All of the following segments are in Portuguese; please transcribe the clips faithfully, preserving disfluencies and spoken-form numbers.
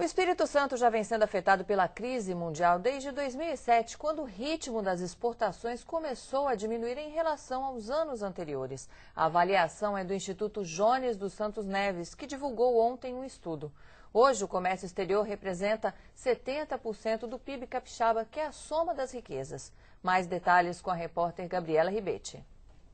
O Espírito Santo já vem sendo afetado pela crise mundial desde dois mil e sete, quando o ritmo das exportações começou a diminuir em relação aos anos anteriores. A avaliação é do Instituto Jones dos Santos Neves, que divulgou ontem um estudo. Hoje, o comércio exterior representa setenta por cento do P I B capixaba, que é a soma das riquezas. Mais detalhes com a repórter Gabriela Ribetti.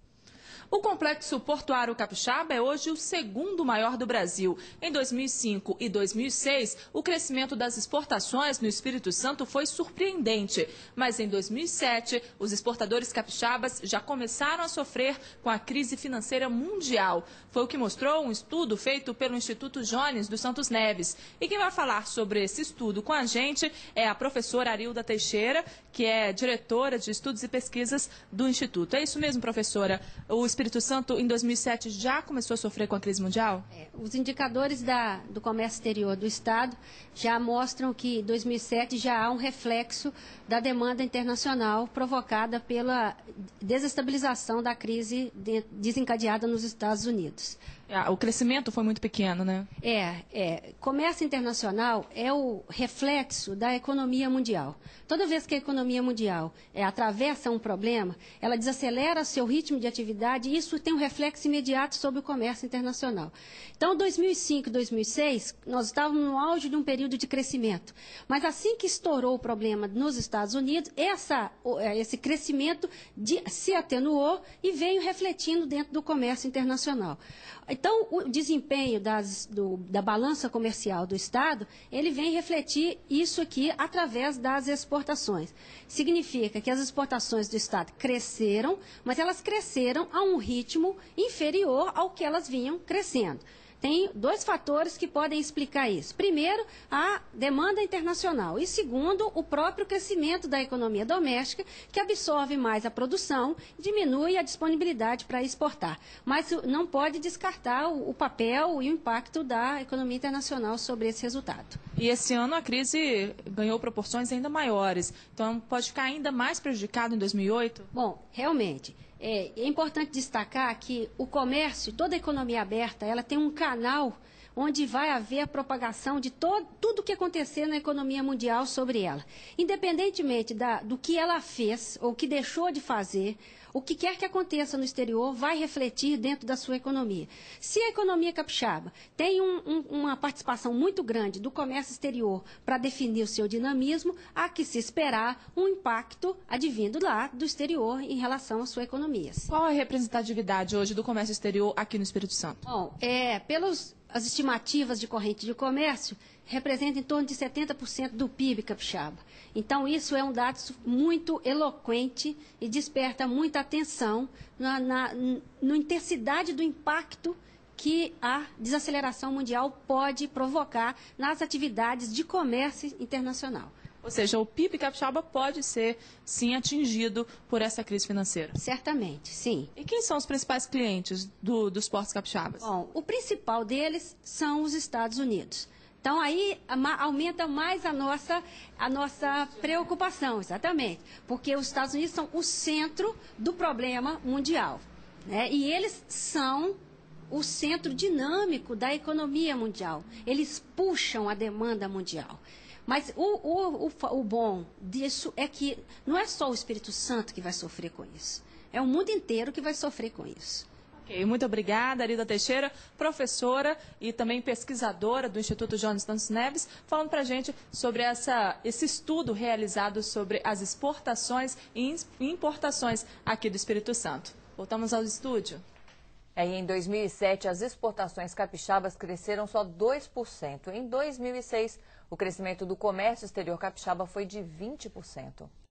O complexo portuário capixaba é hoje o segundo maior do Brasil. Em dois mil e cinco e dois mil e seis, o crescimento das exportações no Espírito Santo foi surpreendente. Mas em dois mil e sete, os exportadores capixabas já começaram a sofrer com a crise financeira mundial. Foi o que mostrou um estudo feito pelo Instituto Jones dos Santos Neves. E quem vai falar sobre esse estudo com a gente é a professora Arilda Teixeira, que é diretora de estudos e pesquisas do Instituto. É isso mesmo, professora? O Espírito Santo, em dois mil e sete, já começou a sofrer com a crise mundial? É, os indicadores da, do comércio exterior do Estado já mostram que em dois mil e sete já há um reflexo da demanda internacional provocada pela desestabilização da crise de, desencadeada nos Estados Unidos. Ah, o crescimento foi muito pequeno, né? É, é. Comércio internacional é o reflexo da economia mundial. Toda vez que a economia mundial é, atravessa um problema, ela desacelera seu ritmo de atividade e isso tem um reflexo imediato sobre o comércio internacional. Então, dois mil e cinco e dois mil e seis, nós estávamos no auge de um período de crescimento. Mas assim que estourou o problema nos Estados Unidos, essa, esse crescimento de, se atenuou e veio refletindo dentro do comércio internacional. Então, o desempenho das, do, da balança comercial do Estado, ele vem refletir isso aqui através das exportações. Significa que as exportações do Estado cresceram, mas elas cresceram a um ritmo inferior ao que elas vinham crescendo. Tem dois fatores que podem explicar isso. Primeiro, a demanda internacional. E segundo, o próprio crescimento da economia doméstica, que absorve mais a produção, diminui a disponibilidade para exportar. Mas não pode descartar o, o papel e o impacto da economia internacional sobre esse resultado. E esse ano a crise ganhou proporções ainda maiores. Então, pode ficar ainda mais prejudicado em dois mil e oito? Bom, realmente. É, é importante destacar que o comércio, toda a economia aberta, ela tem um canal onde vai haver a propagação de todo, tudo o que acontecer na economia mundial sobre ela. Independentemente da, do que ela fez ou que deixou de fazer, o que quer que aconteça no exterior vai refletir dentro da sua economia. Se a economia capixaba tem um, um, uma participação muito grande do comércio exterior para definir o seu dinamismo, há que se esperar um impacto advindo lá do exterior em relação à sua economia. Qual a representatividade hoje do comércio exterior aqui no Espírito Santo? Bom, é, pelos... As estimativas de corrente de comércio representam em torno de setenta por cento do P I B capixaba. Então, isso é um dado muito eloquente e desperta muita atenção na, na, na intensidade do impacto que a desaceleração mundial pode provocar nas atividades de comércio internacional. Ou seja, o P I B capixaba pode ser, sim, atingido por essa crise financeira. Certamente, sim. E quem são os principais clientes do, dos portos capixabas? Bom, o principal deles são os Estados Unidos. Então, aí aumenta mais a nossa, a nossa preocupação, exatamente. Porque os Estados Unidos são o centro do problema mundial, né? E eles são o centro dinâmico da economia mundial. Eles puxam a demanda mundial. Mas o, o, o, o bom disso é que não é só o Espírito Santo que vai sofrer com isso. É o mundo inteiro que vai sofrer com isso. Ok, muito obrigada, Arilda Teixeira, professora e também pesquisadora do Instituto Jones Santos Neves, falando para a gente sobre essa, esse estudo realizado sobre as exportações e importações aqui do Espírito Santo. Voltamos ao estúdio. É, em dois mil e sete, as exportações capixabas cresceram só dois por cento. Em dois mil e seis, o crescimento do comércio exterior capixaba foi de vinte por cento.